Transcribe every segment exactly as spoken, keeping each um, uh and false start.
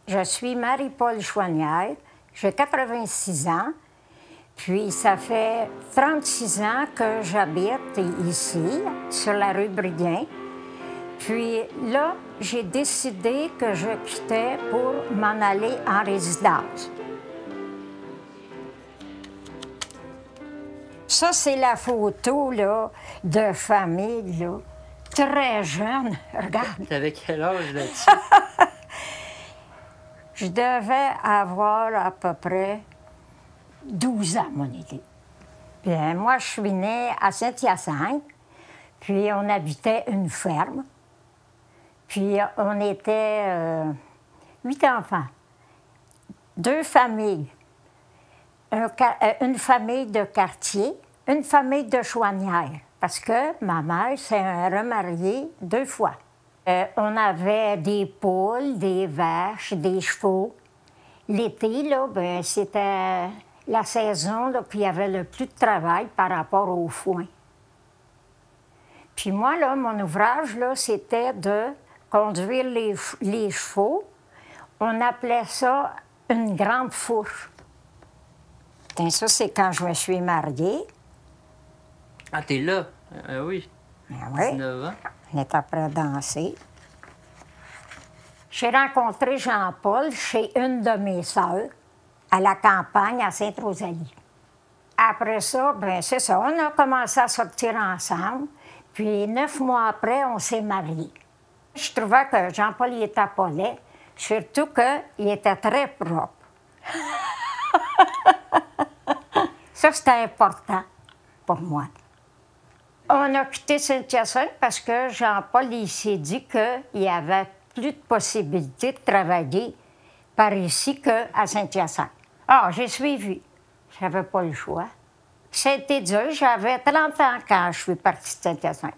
Je suis Marie-Paul Chouanière, j'ai quatre-vingt-six ans, puis ça fait trente-six ans que j'habite ici, sur la rue Briguin. Puis là, j'ai décidé que je quittais pour m'en aller en résidence. Ça, c'est la photo là, de famille, là, très jeune. Regarde. T'avais quel âge là-dessus? Je devais avoir à peu près douze ans, mon idée. Bien, moi, je suis née à Saint-Hyacinthe, puis on habitait une ferme. Puis on était euh, huit enfants, deux familles, un, une famille de quartier, une famille de Chouanière, parce que ma mère s'est remariée deux fois. Euh, on avait des poules, des vaches, des chevaux. L'été, là, ben, c'était la saison là, puis il y avait le plus de travail par rapport au foin. Puis moi, là, mon ouvrage, là, c'était de conduire les, les chevaux. On appelait ça une grande fourche. Et ça, c'est quand je me suis mariée. Ah, t'es là? Euh, oui. Ben oui. dix-neuf ans. On est après danser. J'ai rencontré Jean-Paul chez une de mes sœurs, à la campagne, à Sainte-Rosalie. Après ça, bien, c'est ça, on a commencé à sortir ensemble. Puis neuf mois après, on s'est mariés. Je trouvais que Jean-Paul il était pas laid, surtout qu'il était très propre. Ça, c'était important pour moi. On a quitté Saint-Hyacinthe parce que Jean-Paul il s'est dit qu'il n'y avait plus de possibilité de travailler par ici qu'à Saint-Hyacinthe. Ah, j'ai suivi. J'avais pas le choix. C'était dur. J'avais trente ans quand je suis partie de Saint-Hyacinthe.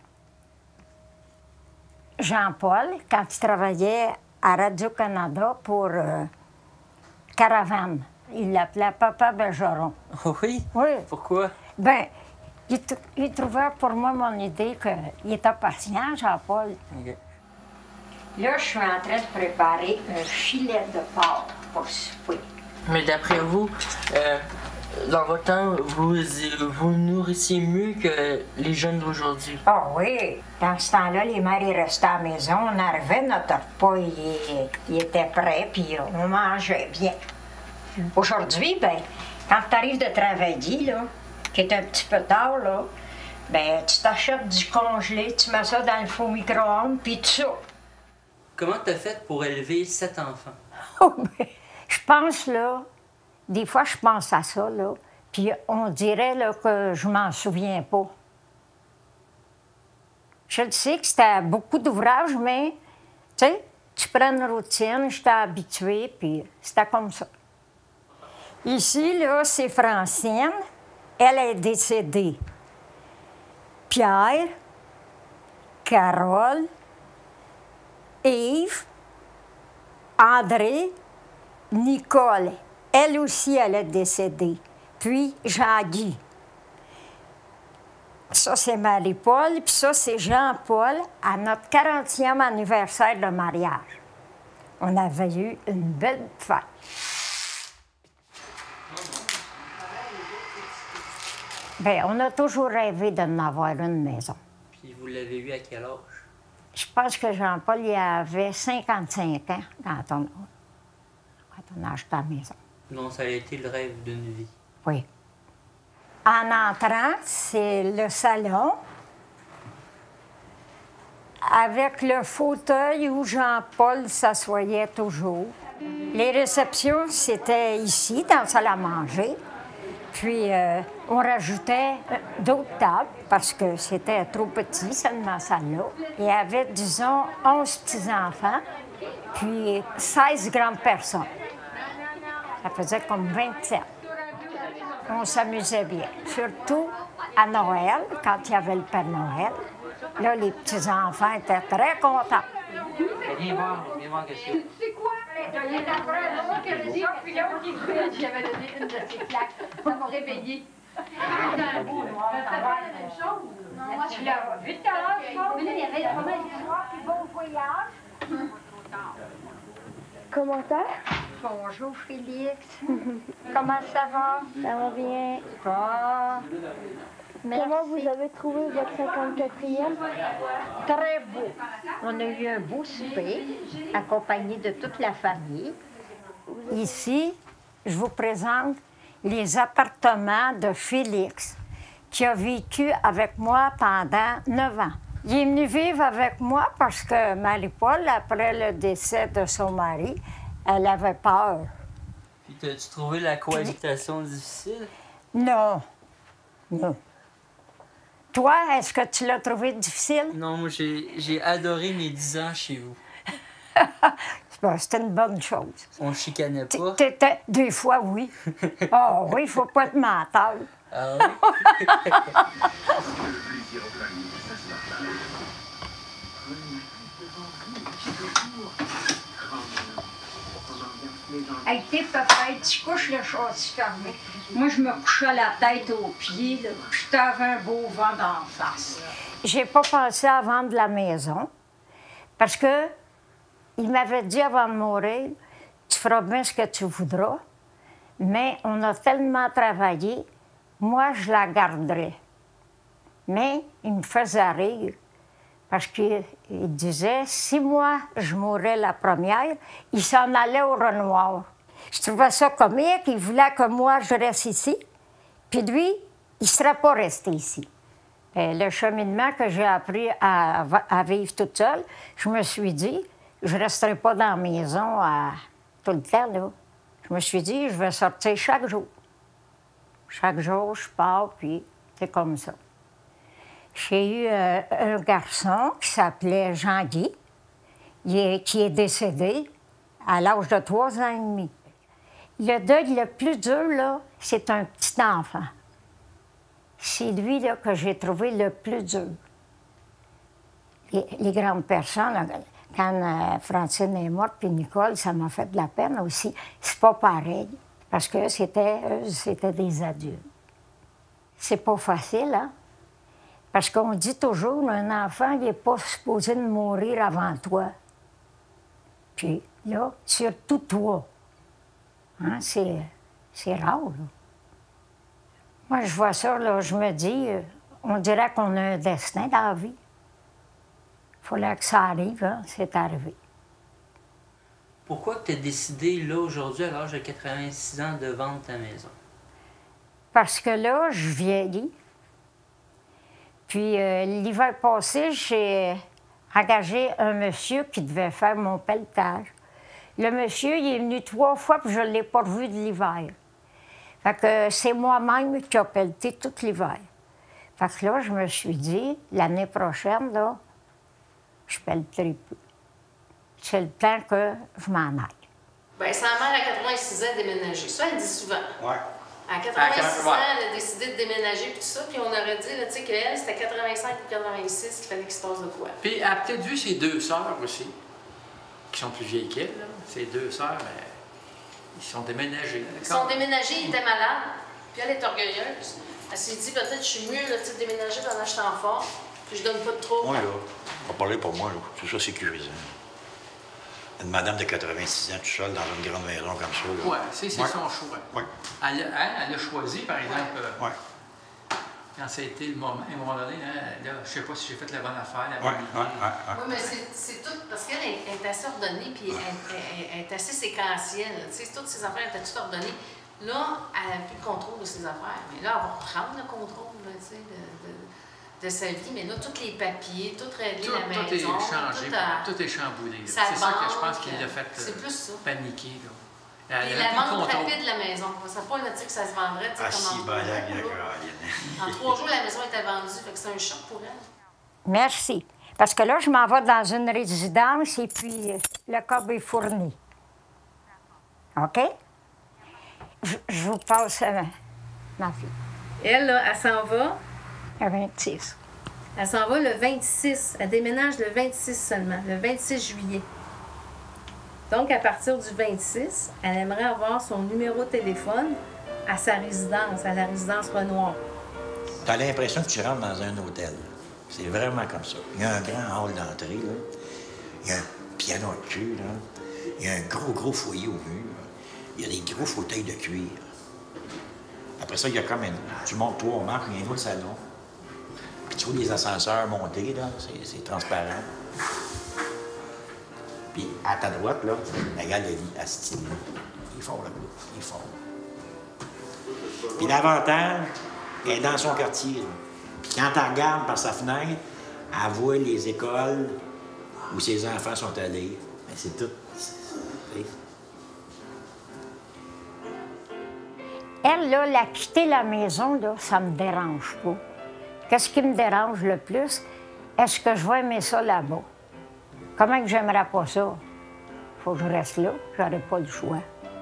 Jean-Paul, quand il travaillait à Radio-Canada pour euh, Caravane, il l'appelait Papa Bergeron. Oui? Oui. Pourquoi? Bien, il, il trouvait pour moi mon idée qu'il était patient, Jean-Paul. OK. Là, je suis en train de préparer un filet de porc pour souper. Mais d'après vous, euh, dans votre temps, vous vous nourrissiez mieux que les jeunes d'aujourd'hui? Ah oui! Dans ce temps-là, les mères ils restaient à la maison, on arrivait, notre repas, il, il était prêt, puis on mangeait bien. Aujourd'hui, bien, quand tu arrives de travailler, là, qui est un petit peu tard, là, bien, tu t'achètes du congelé, tu mets ça dans le faux micro-ondes, puis tu soupes. Comment t'as fait pour élever sept enfants? Oh, ben, je pense, là, des fois, je pense à ça, là, puis on dirait, là, que je m'en souviens pas. Je sais que c'était beaucoup d'ouvrages, mais, tu sais, tu prends une routine, j'étais habituée, puis c'était comme ça. Ici, là, c'est Francine. Elle est décédée. Pierre, Carole, Yves, André, Nicole. Elle aussi, elle est décédée. Puis Jean-Guy. Ça, c'est Marie-Paul, puis ça, c'est Jean-Paul, à notre quarantième anniversaire de mariage. On avait eu une belle fête. Bien, on a toujours rêvé d'en avoir une maison. Puis vous l'avez eu à quel âge? Je pense que Jean-Paul il avait cinquante-cinq ans quand on, quand on a acheté la maison. Donc, ça a été le rêve d'une vie. Oui. En entrant, c'est le salon avec le fauteuil où Jean-Paul s'assoyait toujours. Les réceptions, c'était ici, dans la salle à manger. Puis, euh, on rajoutait d'autres tables parce que c'était trop petit, seulement salle-là. Il y avait, disons, onze petits-enfants, puis seize grandes personnes. Ça faisait comme vingt-sept. On s'amusait bien, surtout à Noël, quand il y avait le Père Noël. Là, les petits-enfants étaient très contents. Viens voir, viens voir qu'est-ce que C'est quoi? Il y a la première que je dis, puis l'autre qui dit, j'avais donné une de ses claques. Ça m'a réveillée. C'est un beau noir. C'était pas la même chose. Non, moi, je l'ai vu tout à l'heure, je pense. Mais là, il y avait vraiment des soirs qui vont au voyage. commentaires. Bonjour, Félix. Comment ça va? Ça va bien. Bon. Merci. Comment vous avez trouvé votre cinquante-quatrième? Très beau. On a eu un beau souper, accompagné de toute la famille. Ici, je vous présente les appartements de Félix, qui a vécu avec moi pendant neuf ans. Il est venu vivre avec moi parce que Marie-Paul, après le décès de son mari, elle avait peur. Puis, t'as-tu trouvé la cohabitation difficile? Non. Non. Toi, est-ce que tu l'as trouvé difficile? Non, moi, j'ai j'ai adoré mes dix ans chez vous. C'était une bonne chose. On chicanait pas. T'étais... Des fois, oui. Ah oh, oui, il faut pas être mental. Ah oui? Hey, t'es papa, tu couches le châssis fermé. Moi, je me couchais la tête aux pieds, là, puis je t'avais un beau vent d'en face. J'ai pas pensé à vendre la maison, parce que il m'avait dit avant de mourir, tu feras bien ce que tu voudras, mais on a tellement travaillé, moi, je la garderai. Mais il me faisait rire, parce qu'il disait, si moi, je mourais la première, il s'en allait au Renoir. Je trouvais ça comique, il voulait que moi, je reste ici, puis lui, il ne serait pas resté ici. Et le cheminement que j'ai appris à, à vivre toute seule, je me suis dit, je ne resterai pas dans la maison à, tout le temps, là. Je me suis dit, je vais sortir chaque jour. Chaque jour, je pars, puis c'est comme ça. J'ai eu euh, un garçon qui s'appelait Jean-Guy, qui est décédé à l'âge de trois ans et demi. Le deuil le plus dur, là, c'est un petit enfant. C'est lui, là, que j'ai trouvé le plus dur. Les, les grandes personnes, là, quand euh, Francine est morte, puis Nicole, ça m'a fait de la peine aussi. C'est pas pareil, parce que c'était, eux, c'était des adultes. C'est pas facile, hein? Parce qu'on dit toujours, un enfant, il n'est pas supposé de mourir avant toi. Puis là, surtout toi. Hein? C'est, c'est rare, là. Moi, je vois ça, là, je me dis, euh, on dirait qu'on a un destin dans la vie. Il fallait que ça arrive, hein? C'est arrivé. Pourquoi tu as décidé, là, aujourd'hui, à l'âge de quatre-vingt-six ans, de vendre ta maison? Parce que là, je vieillis. Puis euh, l'hiver passé, j'ai engagé un monsieur qui devait faire mon pelletage. Le monsieur, il est venu trois fois, puis je ne l'ai pas revu de l'hiver. Fait que c'est moi-même qui ai pelleté tout l'hiver. Fait que là, je me suis dit, l'année prochaine, là, je pelleterai plus. C'est le temps que je m'en aille. Bien, sa mère, à quatre-vingt-six ans, a déménagé. Ça, elle dit souvent. Oui. À quatre-vingt-six ans, elle a décidé de déménager, puis tout ça, puis on aurait dit, tu sais, qu'elle, c'était quatre-vingt-cinq ou quatre-vingt-six qu'il fallait qu'il se passe de quoi. Puis elle a peut-être vu ses deux sœurs aussi, qui sont plus vieilles qu'elle. Ses deux sœurs, mais ils sont déménagés. Ils sont déménagés, ils étaient malades, puis elle est orgueilleuse. Elle s'est dit, peut-être, je suis mieux là, de déménager pendant que je suis en forme, puis je donne pas de trop. Moi, là, on va parler pour moi, là. C'est ça sécurisant. Une madame de quatre-vingt-six ans, toute seule, dans une grande maison comme ça. Oui, c'est ouais. son choix. Oui. Elle, elle, elle a choisi, par exemple, ouais. euh, quand ça a été le moment, à un moment donné, hein, là, je sais pas si j'ai fait la bonne affaire. Oui, oui, oui. Oui, mais c'est tout, parce qu'elle est, est assez ordonnée, puis elle, elle, elle est assez séquentielle. Tu sais, toutes ses affaires étaient toutes ordonnées. Là, elle n'a plus de contrôle de ses affaires. Mais là, elle va reprendre le contrôle, là, tu sais, de, de, de sa vie. Mais là, tous les papiers, tout réglé, la maison. Tout est changé, tout, a, tout est chamboulé. C'est ça que je pense qu'il l'a fait euh, plus ça. paniquer. Là. Et la vente rapide de la maison. Ça n'a pas là, que ça se vendrait. Ah, si, ben, en trois jours, la maison était vendue. Fait que c'est un choc pour elle. Merci. Parce que là, je m'en vais dans une résidence et puis le cob est fourni. OK? Je, je vous passe euh, ma fille. Elle, là, elle s'en va. Le vingt-six. Elle s'en va le vingt-six. Elle déménage le vingt-six seulement, le vingt-six juillet. Donc, à partir du vingt-six, elle aimerait avoir son numéro de téléphone à sa résidence, à la résidence Renoir. Tu as l'impression que tu rentres dans un hôtel. C'est vraiment comme ça. Il y a un grand hall d'entrée, là. Il y a un piano de cul, là. Il y a un gros, gros foyer au mur. Il y a des gros fauteuils de cuir. Après ça, il y a comme une... Tu montes trois marches, il y a un autre salon. Puis tu vois les ascenseurs montés, là, c'est transparent. Puis à ta droite, là, la galerie à style. Il est fort, là, il est fort. Puis l'avantage, elle est dans son quartier. Là. Puis quand elle regarde par sa fenêtre, elle voit les écoles où ses enfants sont allés. Mais c'est tout. Elle, là, la quitter la maison, là, ça me dérange pas. Qu'est-ce qui me dérange le plus? Est-ce que je vais aimer ça là-bas? Comment que j'aimerais pas ça? Faut que je reste là, j'aurais pas le choix.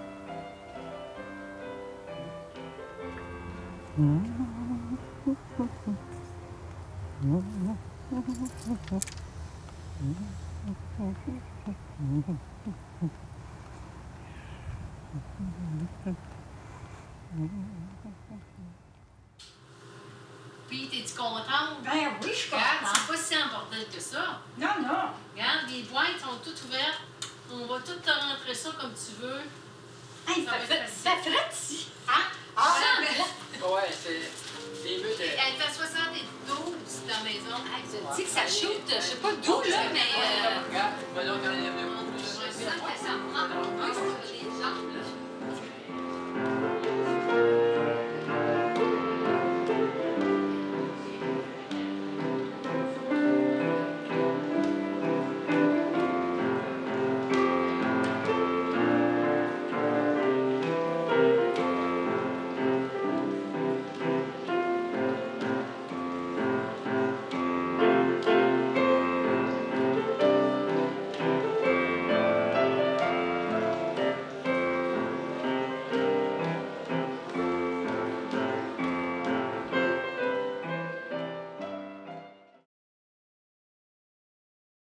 Puis, t'es-tu contente? Ben oui, je suis Regarde, contente. c'est pas si en bordel que ça. Non, non. Regarde, les boîtes sont toutes ouvertes. On va tout te rentrer ça comme tu veux. Hey, Ça ça, va fait, être ça frette ici. Hein? Ah, Ça, ben, là. Ouais, c'est des murs de... Elle est à soixante-douze dans la maison. Je dis que ça shoot, je sais pas d'où, là, mais... euh, Regarde, maintenant,